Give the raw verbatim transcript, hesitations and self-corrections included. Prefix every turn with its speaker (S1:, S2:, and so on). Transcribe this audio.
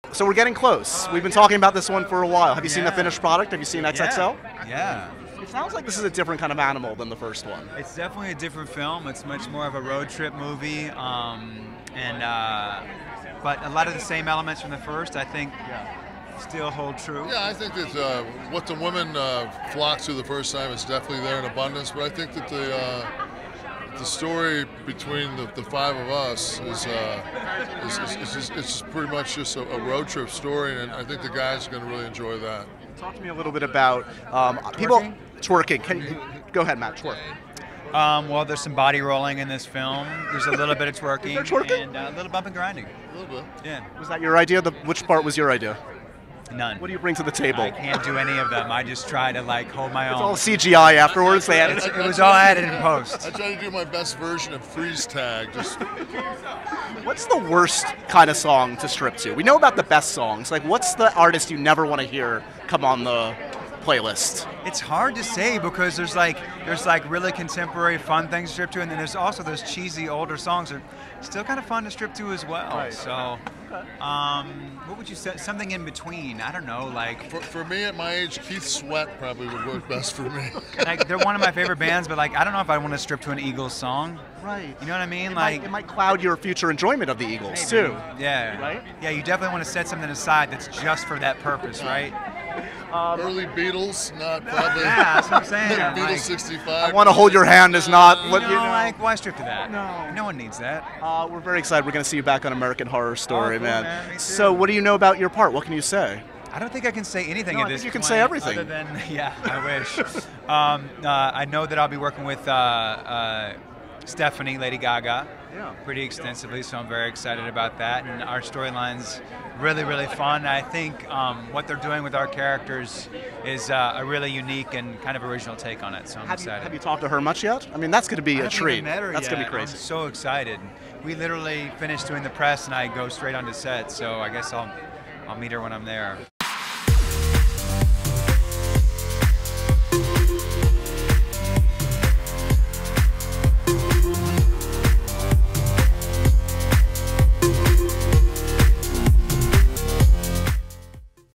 S1: So we're getting close. We've been talking about this one for a while. Have you seen the
S2: Yeah.
S1: finished product? Have you seen X X L?
S2: Yeah.
S1: It sounds like this is a different kind of animal than the first one.
S2: It's definitely a different film. It's much more of a road trip movie, um, and uh, but a lot of the same elements from the first, I think, still hold true.
S3: Yeah, I think that uh, what the women uh, flocked to the first time is definitely there in abundance, but I think that the uh, the story between the, the five of us is, uh, is, is, is just, it's just pretty much just a, a road trip story, and I think the guys are going to really enjoy that.
S1: Talk to me a little bit about um, people twerking. Can you, go ahead, Matt. Twerk.
S2: Um, well, there's some body rolling in this film. There's a little bit of twerking,
S1: Is there twerking?
S2: and uh, a little bump and grinding.
S3: A little bit.
S2: Yeah.
S1: Was that your idea? The, which part was your idea?
S2: None.
S1: What do you bring to the table?
S2: I can't do any of them. I just try to like hold my
S1: It's
S2: own.
S1: all C G I afterwards. They added
S2: It was all added in post.
S3: I try to do my best version of freeze tag. Just
S1: What's the worst kind of song to strip to? We know about the best songs. Like, what's the artist you never want to hear come on the playlist?
S2: It's hard to say because there's like there's like really contemporary fun things to strip to, and then there's also those cheesy older songs that are still kind of fun to strip to as well.
S1: Right.
S2: So, um, what would you say? Something in between? I don't know. Like,
S3: for, for me at my age, Keith Sweat probably would work best for me.
S2: like they're one of my favorite bands, but like I don't know if I want to strip to an Eagles song.
S1: Right.
S2: You know what I mean?
S1: It
S2: like
S1: might, it might cloud your future enjoyment of the Eagles
S2: maybe.
S1: too.
S2: Yeah.
S1: Right?
S2: Yeah. You definitely want to set something aside that's just for that purpose, right?
S1: Um,
S3: Early Beatles, not probably.
S2: Yeah, that's what I'm saying.
S3: Beatles
S2: Like,
S3: sixty-five.
S1: I want to hold your hand is not what
S2: you
S1: you
S2: know,
S1: know.
S2: like why strip to that?
S1: No.
S2: No one needs that.
S1: Uh, we're very excited. We're going to see you back on American Horror Story,
S2: Oh, cool,
S1: man.
S2: man. Me too.
S1: So, what do you know about your part? What can you say?
S2: I don't think I can say anything
S1: No,
S2: at
S1: I
S2: this
S1: think you can
S2: point
S1: say everything.
S2: Other than, yeah, I wish. um, uh, I know that I'll be working with uh, uh, Stephanie, Lady Gaga,
S1: Yeah.
S2: pretty extensively, so I'm very excited about that. And our storyline's really, really fun. I think um, what they're doing with our characters is uh, a really unique and kind of original take on it, so I'm
S1: Have you,
S2: excited.
S1: have you talked to her much yet? I mean, that's going to be
S2: I
S1: a
S2: haven't
S1: treat.
S2: even met her
S1: That's going to
S2: yet.
S1: be crazy.
S2: I'm so excited. We literally finished doing the press, and I go straight onto set, so I guess I'll, I'll meet her when I'm there.